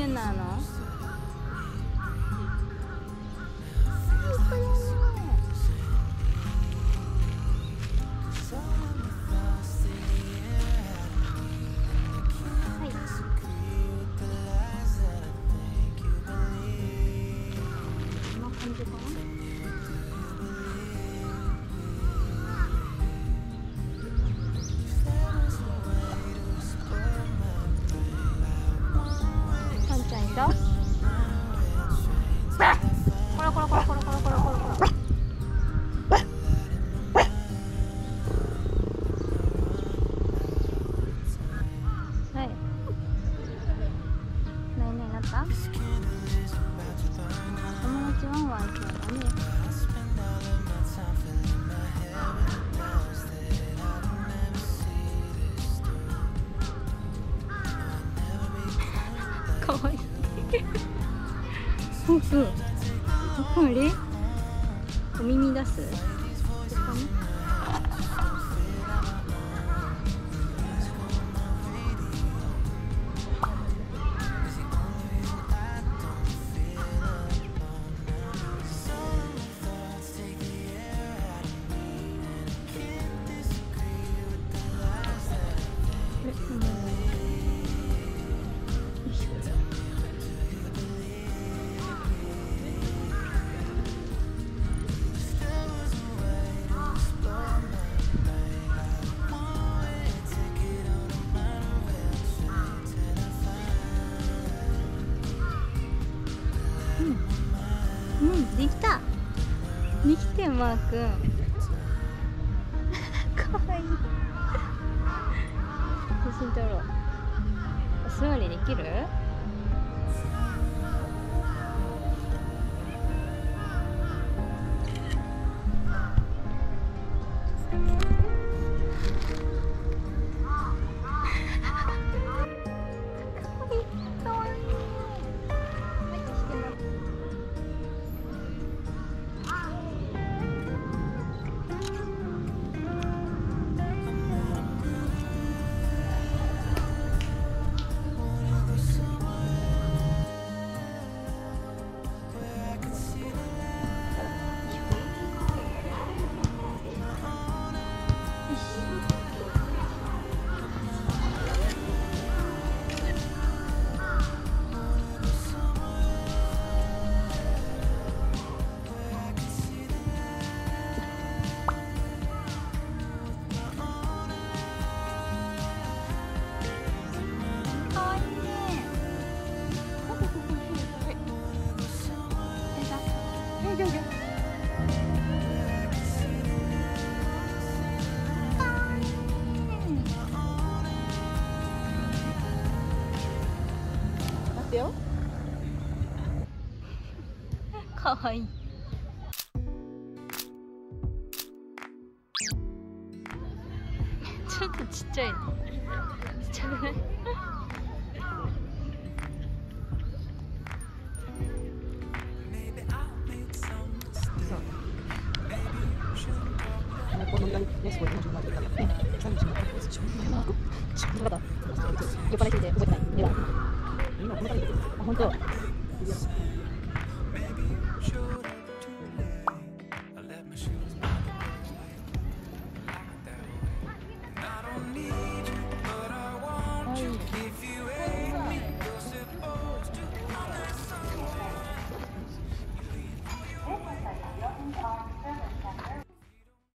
như nào nó đóこらこらこらこらこらこらこらこらはい何になった友達ワンワン今日だねかわいいそうそう。これお耳出すここねできたできてマー君かわいい写真撮ろうお座りできるかわいいちょっとちっちゃいちっちゃくない酔っ払いすぎて覚えてない。では、今この場に、あ、本当。